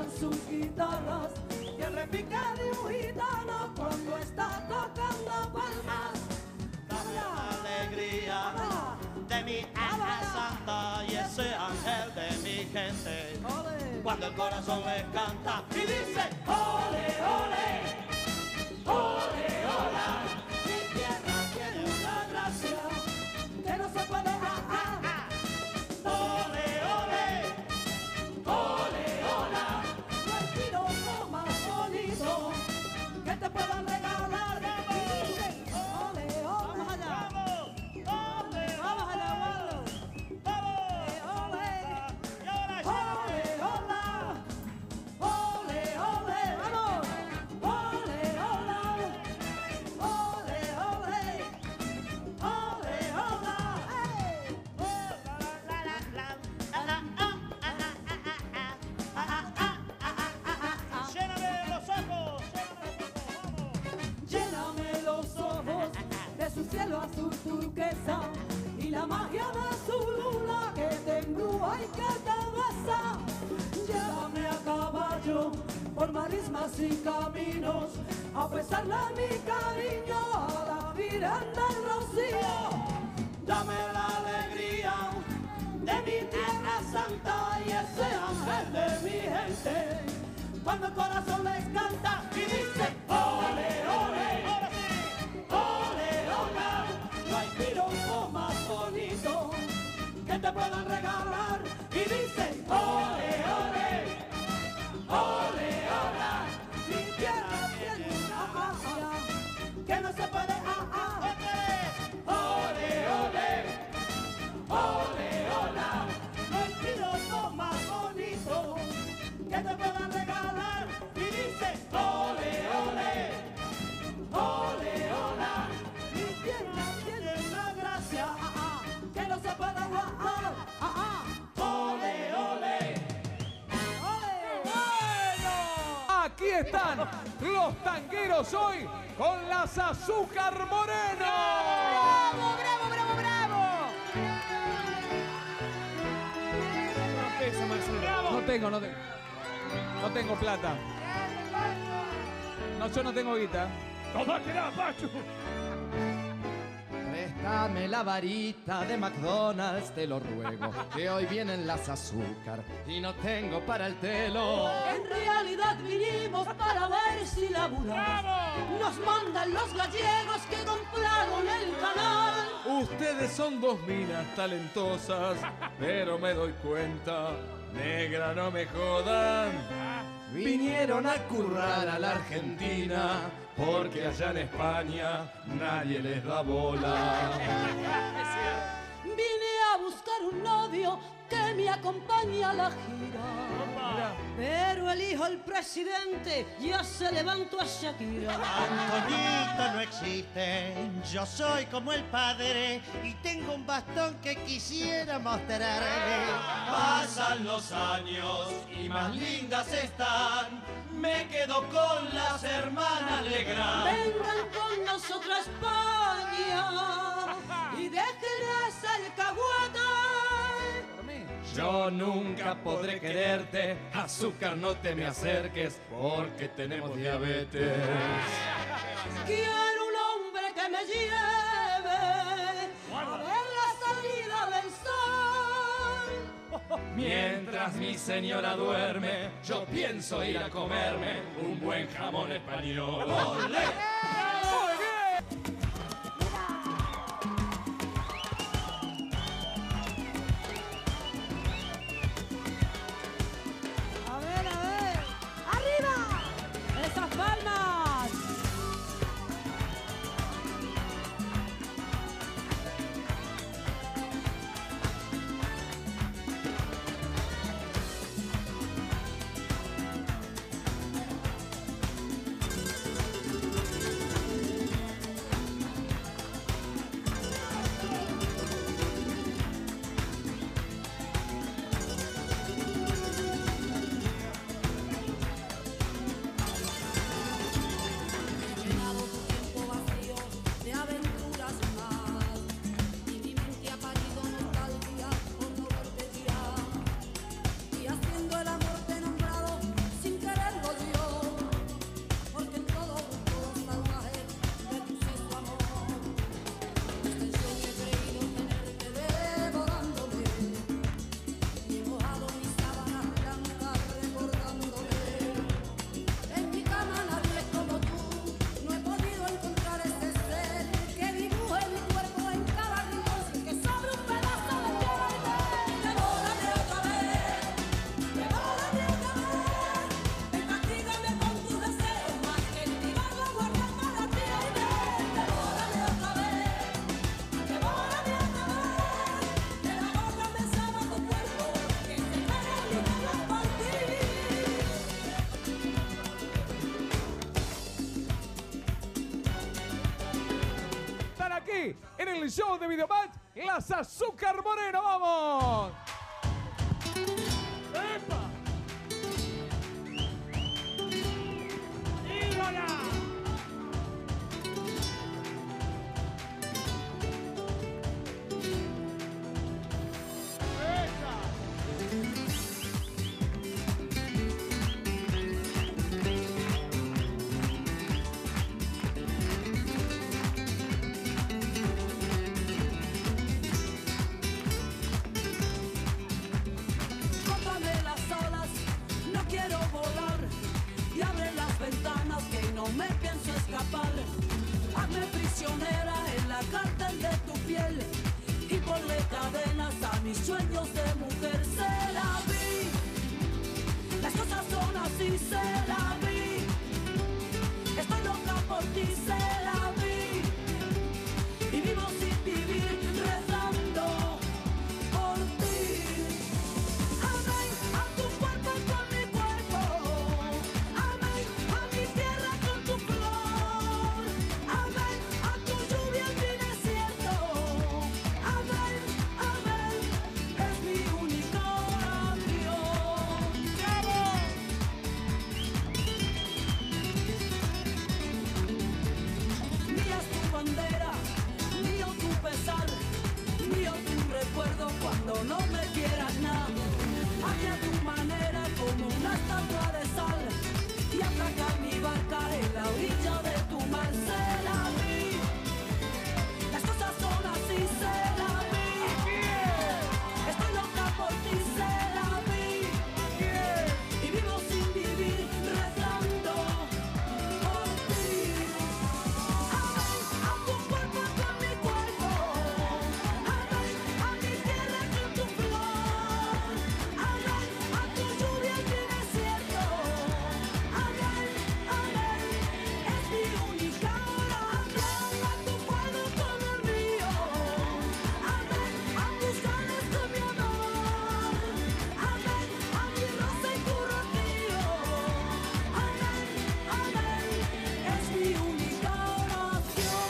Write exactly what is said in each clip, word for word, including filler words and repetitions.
con sus guitarras y el repique de un gitano cuando está tocando palmas. Dame la alegría de mi Ángel Santa y ese ángel de mi gente. Ole. Cuando el corazón les canta y dice Ole, ole, ole, hola. Mi tierra tiene una gracia que no se puede ah, ah. Ole, ole, ole, hola. No hay piropo más bonito que te puedan regalar. Y dice, ole, ole. Vamos allá. Vamos allá, vamos. Ole, ole, hola. Ole, ole, vamos. Ole, hola. Ole, ole. Ole, hola. ¡Hey! lléname los ojos, Lléname los ojos de su cielo azul turquesa y la magia de su luna que te embrúa y que te besa. Llévame a caballo por marismas y caminos a pesarle mi cariño a la Virgen del Rocío. dame la alegría De mi tierra santa y ese ángel de mi gente, cuando el corazón les canta y dice ole, ole, ole, hola. No hay piropo más bonito que te puedan regalar y dice ole, ole, ole, hola. Mi tierra tiene una magia que no se puede ah, ah. Ole, ole, ole, hola. No hay piropo más bonito que te puedan regalar y dice ole, ole, ole, hola. Mi tierra tiene una gracia ah, ah, que no se puede aguantar. Ah, ah. Ole, ole, ole. Aquí están los tangueros hoy con las Azúcar Moreno. ¡Bravo, bravo, bravo, bravo! No tengo, no tengo. No tengo plata. No, yo no tengo guita. ¡Tomátela, Pachu! Préstame la varita de McDonald's, te lo ruego, que hoy vienen las azúcar y no tengo para el telo. En realidad vinimos para ver si laburamos. Nos mandan los gallegos que compraron el canal. Ustedes son dos minas talentosas, pero me doy cuenta, negra, no me jodan. Vinieron a currar a la Argentina, porque allá en España nadie les da bola. Vine a buscar un novio que me acompañe a la gira. Pero el hijo del presidente ya se levantó a Shakira. Antoñito no existe, yo soy como el padre y tengo un bastón que quisiera mostrarle. Pasan los años y más lindas están, me quedo con las hermanas Legrand. Vengan con nosotros a España y dejen esa alcahueta. Yo nunca podré quererte, azúcar no te me acerques, porque tenemos diabetes. Quiero un hombre que me lleve a ver la salida del sol. Mientras mi señora duerme, yo pienso ir a comerme un buen jamón español. ¡Olé! A ver, a ver. ¡Arriba! ¡Esas palmas! aquí, en el show de Videomatch, las Azúcar Moreno. ¡Vamos! ¡Epa! ¡Dígala! Córtame las alas, no quiero volar. Y abre las ventanas que no me pienso escapar. Hazme prisionera en la cárcel de tu piel. Y ponle cadenas a mis sueños de mujer. Se la vi, las cosas son así, se la vi. Estoy loca por ti, se la vi. Y vivo sin vivir rezando por ti. Amén a tu cuerpo con mi cuerpo. Amén a mi tierra con tu flor. Amén a tu lluvia en mi desierto. Amén, amén, es mi única oración. Mía es tu bandera, mío tu pesar, mío tu recuerdo cuando no me quieras nada. Hazme a tu manera como una estatua de sal y atraca mi barca en la orilla de tu mar. Se la vi, las cosas son así, se la vi. Estoy loca por ti, se la vi. Y vivo sin vivir rezando por ti. Amén a tu cuerpo con mi cuerpo. Amén a mi tierra con tu flor. Amén a tu lluvia en mi desierto. Amén, amén, es mi única oración. A tu fuego con el mío. Amén a tus ganas con mi amor. Amén a mi rosa y tu rocío. Amén, amén, es mi única oración.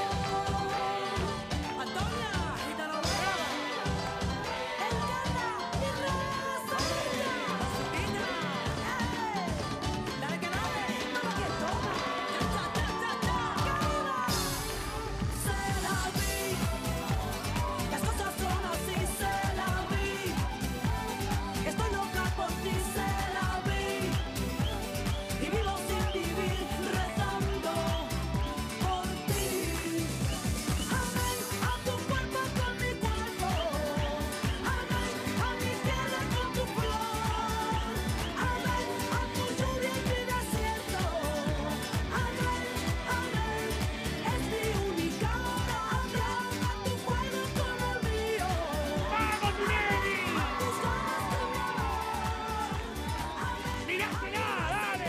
Antonia, gitana buena. El gana y raza bella. Azuquita, eh. Dale que dale, mamá que toma. Cha, cha, cha, cha, cha. ¡Cabida! Se la vi. Las cosas son así, se la vi. Estoy loca por ti, se la vi. Y vivo sin vivir rezando por ti. Amén a tu cuerpo con mi cuerpo. Amén a mi tierra con tu flor. Amén a tu lluvia en mi desierto. Amén, amén, es mi única oración. A tu fuego con el mío. ¡Vamos, Tinelli! A tus ganas con mi amor. Amén. ¡Tirásela, dale!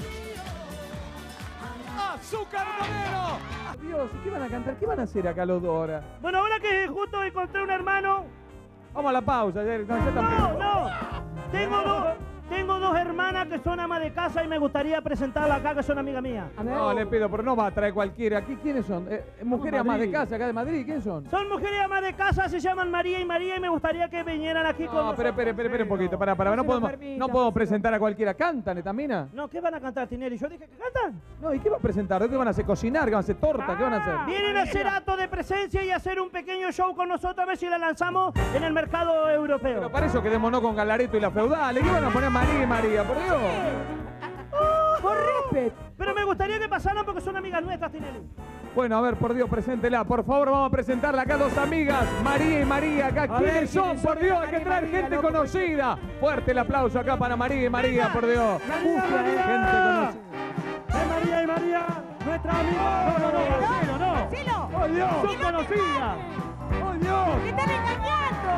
¡Azúcar Moreno! Dios, ¿qué van a cantar? ¿Qué van a hacer acá los dos ahora? Bueno, ahora que justo encontré un hermano. Vamos a la pausa. Ya, no, ya No, tampoco. no. Tengo dos, tengo dos hermanas que son amas de casa y me gustaría presentarlas acá, que son amigas mías. No, le pido, pero no va a traer cualquiera. ¿Aquí quiénes son? Eh, mujeres amas de casa acá de Madrid, ¿quiénes son? Son mujeres amas de casa, se llaman María y María y me gustaría que vinieran aquí con No, nosotros. espere, espere, espere, espere un poquito. Para, para, no, No se lo podemos, permita, no no podemos se lo- presentar a cualquiera. ¿Cantan esta mina? No, ¿qué van a cantar, Tinelli? Yo dije que cantan. No, ¿y qué va a presentar? ¿Qué van a hacer? ¿Cocinar? ¿Qué van a hacer? ¿Torta? ¿Qué van a hacer? Vienen a hacer acto de presencia y hacer un pequeño show con nosotros a ver si la lanzamos en el mercado europeo. Pero para eso quedémonos con Galareto y la Feudal. ¿Qué van a poner María y María? Por Dios. Por respeto. Pero me gustaría que pasaran porque son amigas nuestras, Tinelli. Bueno, a ver, por Dios, preséntela. Por favor, vamos a presentarla acá dos amigas, María y María. Acá, A ¿quiénes ver, son? ¿quiénes Por son Dios, María hay que y traer María, gente loco? conocida. Fuerte el aplauso acá para María y María, por Dios. María, Gente María. conocida. Es María y María, nuestra amiga. No, no, no, Marcelo, no. ¡Silo! ¡Oh, Dios! Son conocidas. ¡Oh, Dios! ¡Que están engañando!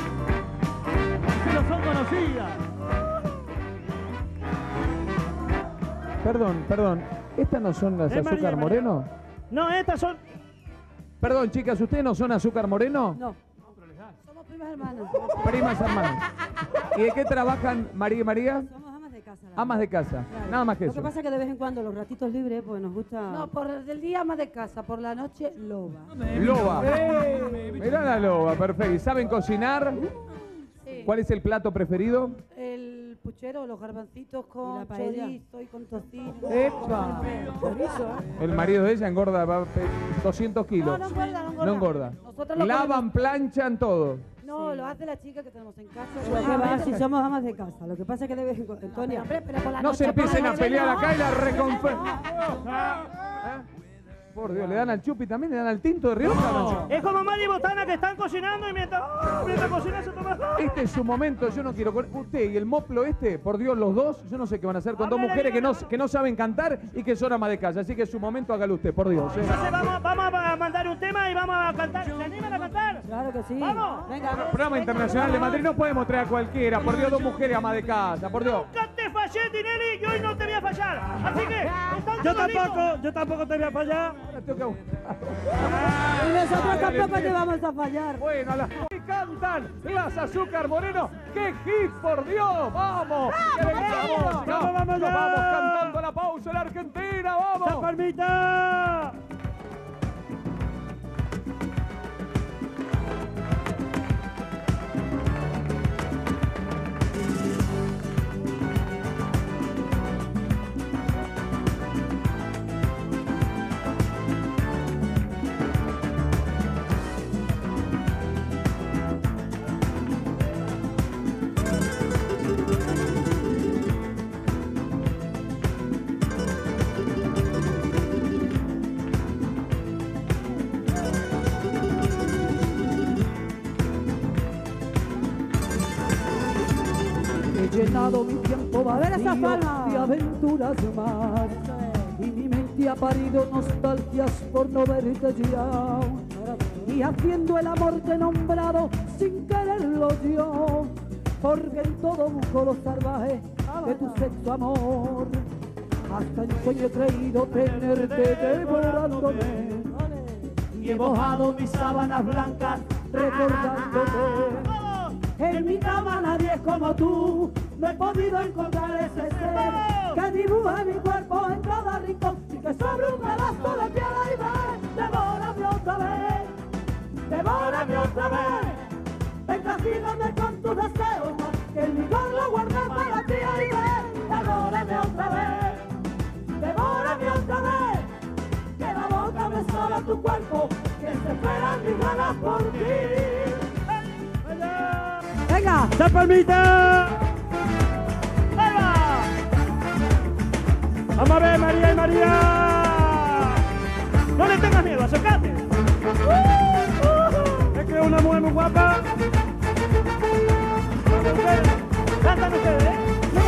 Pero son conocidas. Perdón, perdón. ¿Estas no son las Es María y Azúcar María. Moreno? No, estas son. Perdón, chicas, ¿ustedes no son Azúcar Moreno? No. Somos primas hermanas. Primas hermanas. ¿Y de qué trabajan María y María? Somos amas de casa. Amas de casa, Claro. nada más que Lo eso. que pasa es que de vez en cuando los ratitos libres, pues nos gusta... No, por el día ama de casa, por la noche loba. Loba. Mirá la loba, perfecto. ¿Y saben cocinar? Sí. ¿Cuál es el plato preferido? El puchero, los garbancitos Y con la paella. chorizo y con tocino. ¡Epa! Chorizo, ¿eh? El marido de ella engorda va, pe- doscientos kilos. No, no engorda, no engorda. No engorda. Nosotros lo Lavan, comemos. planchan todo. No, lo hace la chica que tenemos en casa. Lo que va, si somos amas de casa. Lo que pasa es que de vez en cuando... Antonia, Hombre, pero por la No se noche, por empiecen la a noche, pelear no. acá y la reconfer... ¿Eh? Por Dios, ¿le dan al chupi también? ¿Le dan al tinto de Rioja? No. Es como Mari y Botana que están cocinando y mientras, ¡oh! mientras cocinan se toma. Este es su momento, yo no quiero... con- Usted y el moplo este, por Dios, los dos, yo no sé qué van a hacer con dos mujeres que no, que no saben cantar y que son amas de casa. Así que es su momento, hágalo usted, por Dios. ¿eh? Entonces vamos, vamos a mandar un tema y vamos a cantar. ¿Se animan a cantar? claro que sí. ¡Vamos! Venga. Programa Internacional de Madrid, no podemos traer a cualquiera. Por Dios, dos mujeres amas de casa, por Dios. Nunca te fallé, Tinelli, y hoy no te voy a fallar. Así que, están Yo todos listos. tampoco, yo tampoco te voy a fallar. Ahora tengo que- Y nosotros tampoco te vamos a fallar. Bueno, las que cantan las Azúcar Moreno. ¡Qué hit, por Dios! ¡Vamos! ¡Qué vamos! ¡Vamos, vamos Nos ya! vamos cantando la pausa en Argentina, ¡vamos! ¡Palmita! He llenado mi tiempo ver esa vacío palma. de aventuras más y mi mente ha parido nostalgias por no verte ya. Y haciendo el amor te he nombrado sin quererlo yo, porque en todo busco lo salvaje de tu sexo amor. Hasta en sueño he creído tenerte devorándome y he mojado mis sábanas blancas recordándote. En mi cama nadie es como tú, no he podido encontrar ese ser que dibuja mi cuerpo en cada rincón y que sobre un pedazo de piedra y ven, devórame otra vez, devórame otra vez, ven castígame con tus deseos, que el vigor lo guardé para ti y ven, devórame otra vez, devórame otra vez, que la boca me sabe a tu cuerpo, que se esperan mis ganas por ti. Venga. ¡Esa palmita! ¡Ahí va! ¡Vamos a ver, María y María! No le tengas miedo, acércate. Es que es una mujer muy guapa. Cantan ustedes, ¿eh?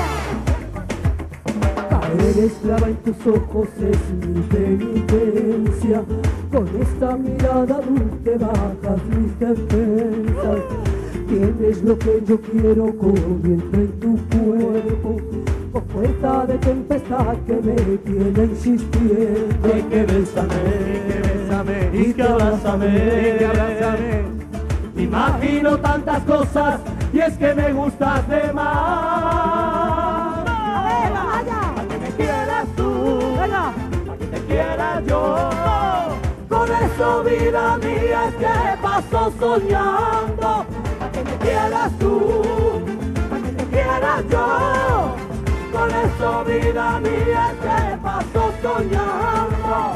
Caer esclava en tus ojos es mi penitencia. Con esta mirada dulce bajas mis defensas. Tienes lo que yo quiero corriendo en tu cuerpo, con fuerza de tempestad que me tiene insistiendo. Y que bésame, y que bésame, y que abrázame, y que abrázame. Imagino tantas cosas y es que me gustas de más. A ver, vaya. Para que me quieras tú, Venga. para que te quiera yo. Con eso, vida mía, es que paso soñando. Para que me quieras tú, para que te quiera yo. Con eso, vida mía, es que paso soñando.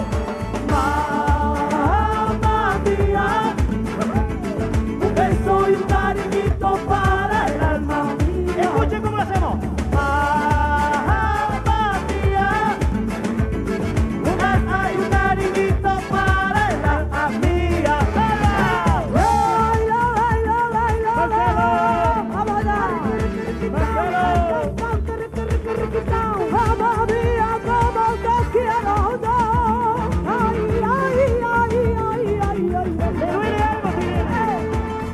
Mamma mía, un beso y un cariñito para el alma mía. Escuchen cómo lo hacemos. Mamma mía, un beso y un cariñito para el alma mía. Baila, baila, baila, baila. Vamos allá. Mamma mía, como te quiero yo. Ay, ay, ay, ay, ay, ay. ¿Le duele algo, Tinelli?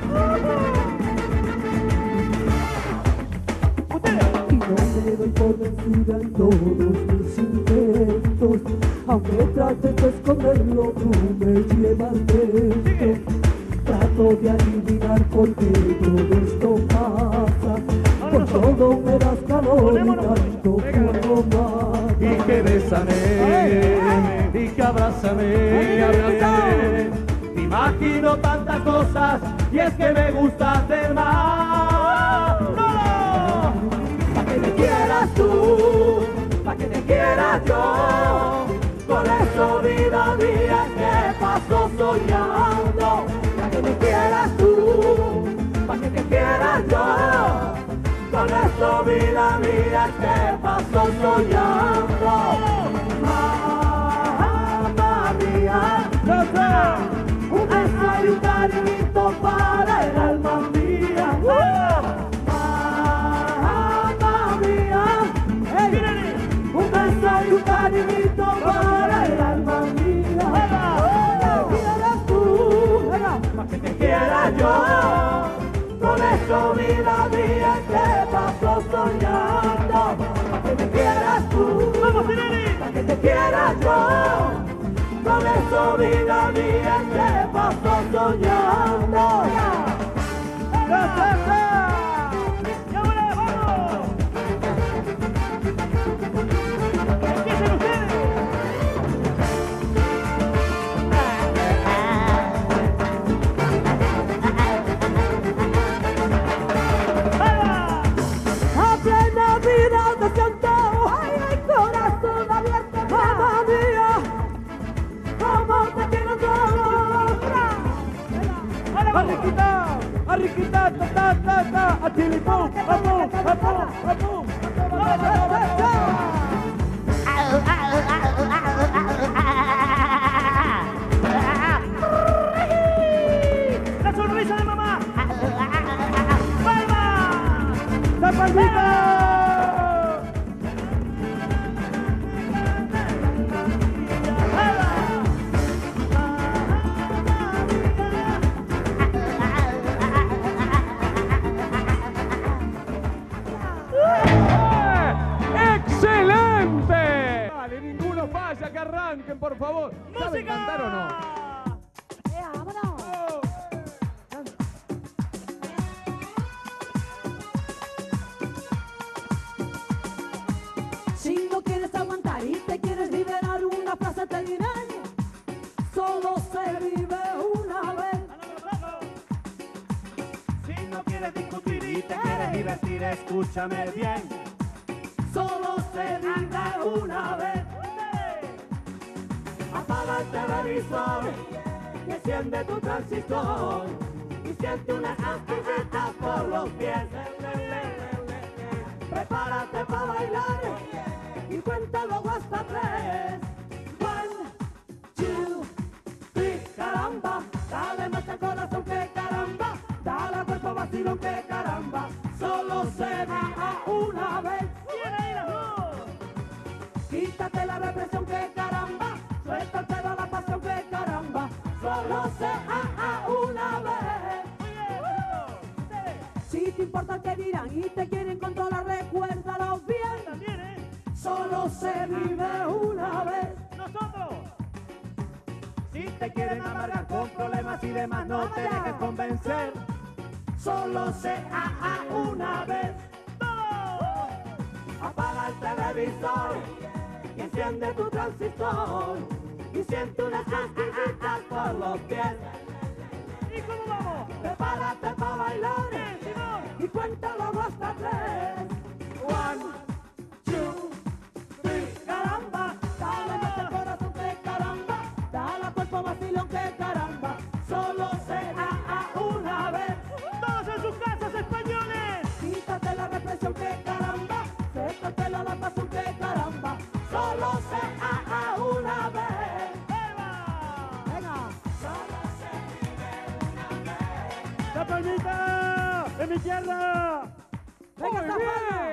Ustedes. Y no me doy por vencida en todos mis intentos. Aunque trates de esconderlo, tú me llevas dentro. Trato de adivinar por qué todo esto pasa. Por todo me das calor y tanto quiero más. Y que bésame, y que abrázame, y que abrázame. Te imagino tantas cosas y es que me gustas de más. ¡No! Pa' que me quieras tú, pa' que te quiera yo. Por eso vida mía que paso soñando. Pa' que me quieras tú, pa' que te quiera yo. Con eso vida mía que paso soñando. Mamma mía, un beso y un cariñito para el alma mía. Mamma mía, un beso y un cariñito para el alma mía. ¿Qué quieres tú? Pa' que te quiera yo. Con eso vida mía que paso soñando. Pa' que me quieras tú, vamos pa' que te quiera yo. Con eso vida mía que paso soñando. ¡Ya, ya, ya! ¡Vamos! ¡Empiecen ustedes! A plena vida te siento, ay, ay, corazón abierto, mamá mía, como te quiero todo. Arriquita, arriquita, ta ta ta ta, a chilipum, apum, apum, apum. ¡La sonrisa de mamá! ¡Palma! ¡La palmita! ¡Excelente! Vale, ninguno falla, que arranquen, por favor. ¿Saben cantar o no? Eh, vámonos. Si no quieres aguantar y te quieres liberar, una frase te diré: solo se vive una vez. Si no quieres discutir y te quieres divertir, escúchame bien. Solo se vive una vez. Apaga el televisor y enciende tu transistor y siente una agujetas por los pies. Prepárate para bailar y cuenta luego hasta tres. One, two, three, caramba. Dale más al corazón que caramba. Dale al cuerpo vacilón que caramba. Solo se vive una vez. Quítate la represión que caramba. Suelta el pelo a la pasión que caramba. Solo se a una vez. Si te importa el que dirán y te quieren controlar, recuérdalo bien. Solo se vive una vez. Nosotros. Si te quieren amargar con problemas y demás, no te dejes convencer. Solo se a una vez. Apaga el televisor y enciende tu transistor y siente unas agujitas por los pies. ¿Y cómo vamos? Prepárate para bailar y cuéntalo hasta tres. One, two, three, caramba. Dale más al corazón que caramba. Dale al cuerpo vacilón que caramba. Solo se a una vez. Todos en sus casas, españoles. Quítate la represión que caramba. Sécate la pasión que caramba. Solo se a una vez. Venga. Solo se vive una vez. ¡La palmita! ¡En mi izquierda! Venga, Muy esa bien. palma.